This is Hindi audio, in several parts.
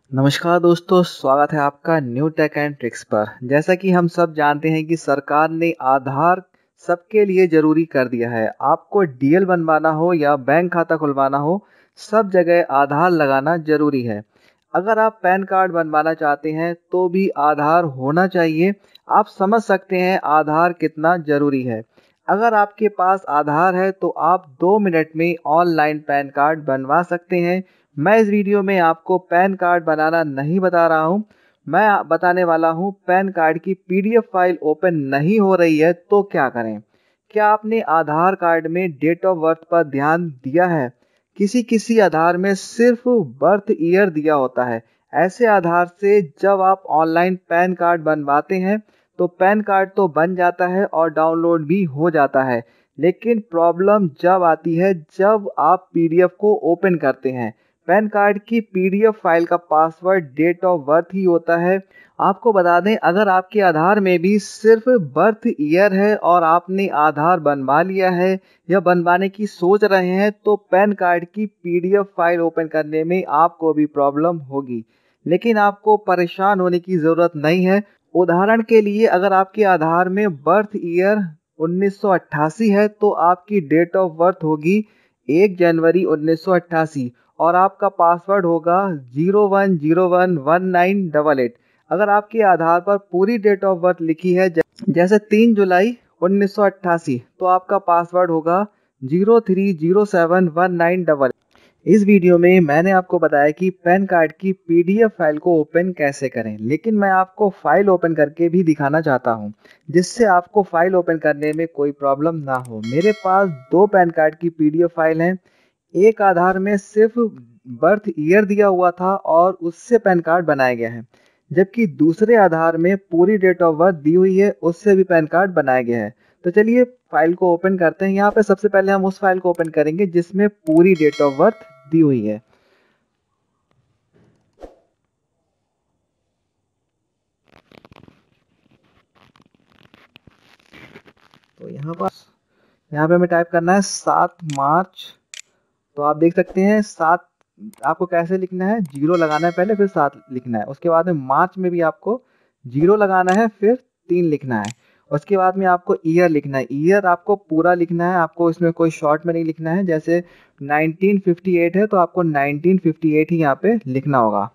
नमस्कार दोस्तों, स्वागत है आपका न्यू टेक एंड ट्रिक्स पर। जैसा कि हम सब जानते हैं कि सरकार ने आधार सबके लिए ज़रूरी कर दिया है। आपको डीएल बनवाना हो या बैंक खाता खुलवाना हो, सब जगह आधार लगाना ज़रूरी है। अगर आप पैन कार्ड बनवाना चाहते हैं तो भी आधार होना चाहिए। आप समझ सकते हैं आधार कितना ज़रूरी है। अगर आपके पास आधार है तो आप 2 मिनट में ऑनलाइन पैन कार्ड बनवा सकते हैं। मैं इस वीडियो में आपको पैन कार्ड बनाना नहीं बता रहा हूँ। मैं बताने वाला हूँ पैन कार्ड की पीडीएफ फाइल ओपन नहीं हो रही है तो क्या करें। क्या आपने आधार कार्ड में डेट ऑफ बर्थ पर ध्यान दिया है? किसी किसी आधार में सिर्फ बर्थ ईयर दिया होता है। ऐसे आधार से जब आप ऑनलाइन पैन कार्ड बनवाते हैं तो पैन कार्ड तो बन जाता है और डाउनलोड भी हो जाता है, लेकिन प्रॉब्लम जब आती है जब आप पीडीएफ को ओपन करते हैं। पैन कार्ड की पीडीएफ फाइल का पासवर्ड डेट ऑफ बर्थ ही होता है। आपको बता दें, अगर आपके आधार में भी सिर्फ बर्थ ईयर है और आपने आधार बनवा लिया है या बनवाने की सोच रहे हैं तो पैन कार्ड की पीडीएफ फाइल ओपन करने में आपको भी प्रॉब्लम होगी। लेकिन आपको परेशान होने की ज़रूरत नहीं है। उदाहरण के लिए, अगर आपके आधार में बर्थ ईयर 1988 है तो आपकी डेट ऑफ बर्थ होगी 1 जनवरी 1988 और आपका पासवर्ड होगा 01011988। अगर आपके आधार पर पूरी डेट ऑफ बर्थ लिखी है जैसे 3 जुलाई 1988 तो आपका पासवर्ड होगा 03071988। इस वीडियो में मैंने आपको बताया कि पैन कार्ड की पीडीएफ फाइल को ओपन कैसे करें, लेकिन मैं आपको फाइल ओपन करके भी दिखाना चाहता हूं जिससे आपको फाइल ओपन करने में कोई प्रॉब्लम ना हो। मेरे पास 2 पैन कार्ड की पीडीएफ फाइल हैं। एक आधार में सिर्फ बर्थ ईयर दिया हुआ था और उससे पैन कार्ड बनाया गया है, जबकि दूसरे आधार में पूरी डेट ऑफ बर्थ दी हुई है, उससे भी पैन कार्ड बनाया गया है। तो चलिए फाइल को ओपन करते हैं। यहाँ पे सबसे पहले हम उस फाइल को ओपन करेंगे जिसमें पूरी डेट ऑफ बर्थ दी हुई है। तो यहाँ पे हमें टाइप करना है 7 मार्च। तो आप देख सकते हैं 7 आपको कैसे लिखना है, 0 लगाना है पहले, फिर 7 लिखना है। उसके बाद में मार्च में भी आपको 0 लगाना है, फिर 3 लिखना है। उसके बाद में आपको ईयर लिखना है। ईयर आपको पूरा लिखना है, आपको इसमें कोई शॉर्ट में नहीं लिखना है। जैसे 1958 है तो आपको 1958 ही यहाँ पे लिखना होगा।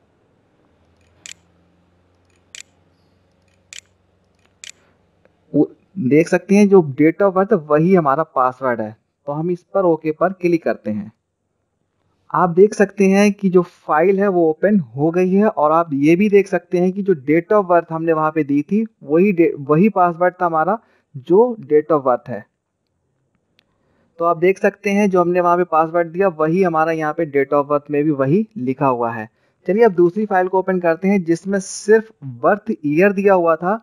देख सकते हैं जो डेट ऑफ बर्थ वही हमारा पासवर्ड है। तो हम इस पर ओके पर क्लिक करते हैं। आप देख सकते हैं कि जो फाइल है वो ओपन हो गई है और आप ये भी देख सकते हैं कि जो डेट ऑफ बर्थ हमने वहां पे दी थी वही पासवर्ड था हमारा, जो डेट ऑफ बर्थ है। तो आप देख सकते हैं जो हमने वहां पे पासवर्ड दिया वही हमारा यहाँ पे डेट ऑफ बर्थ में भी वही लिखा हुआ है। चलिए अब दूसरी फाइल को ओपन करते हैं जिसमें सिर्फ बर्थ ईयर दिया हुआ था।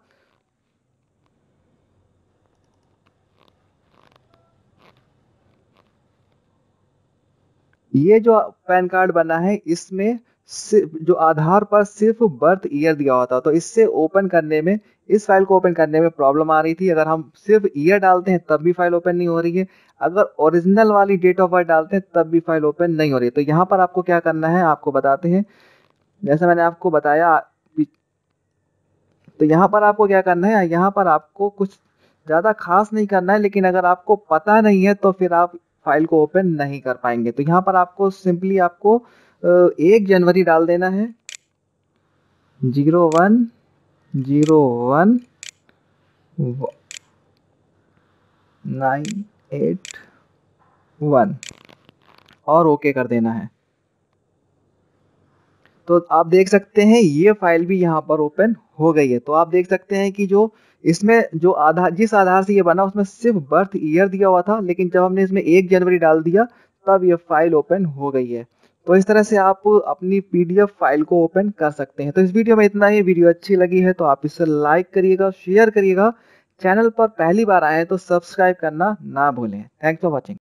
ये जो पैन कार्ड बना है इसमें जो आधार पर सिर्फ बर्थ ईयर दिया हुआ था, तो इससे ओपन करने में, इस फाइल को ओपन करने में प्रॉब्लम आ रही थी। अगर हम सिर्फ ईयर डालते हैं तब भी फाइल ओपन नहीं हो रही है। अगर ओरिजिनल वाली डेट ऑफ बर्थ डालते हैं तब भी फाइल ओपन नहीं हो रही है। तो यहाँ पर आपको क्या करना है आपको बताते हैं। जैसे मैंने आपको बताया, तो यहाँ पर आपको क्या करना है, यहाँ पर आपको कुछ ज़्यादा खास नहीं करना है, लेकिन अगर आपको पता नहीं है तो फिर आप फाइल को ओपन नहीं कर पाएंगे। तो यहाँ पर आपको सिंपली आपको 1 जनवरी डाल देना है, 01019881 और ओके कर देना है। तो आप देख सकते हैं ये फाइल भी यहाँ पर ओपन हो गई है। तो आप देख सकते हैं कि जो इसमें जो आधार, जिस आधार से ये बना उसमें सिर्फ बर्थ ईयर दिया हुआ था, लेकिन जब हमने इसमें 1 जनवरी डाल दिया तब ये फाइल ओपन हो गई है। तो इस तरह से आप अपनी पीडीएफ फाइल को ओपन कर सकते हैं। तो इस वीडियो में इतना ही। वीडियो अच्छी लगी है तो आप इसे लाइक करिएगा, शेयर करिएगा। चैनल पर पहली बार आए हैं तो सब्सक्राइब करना ना भूलें। Thanks for watching.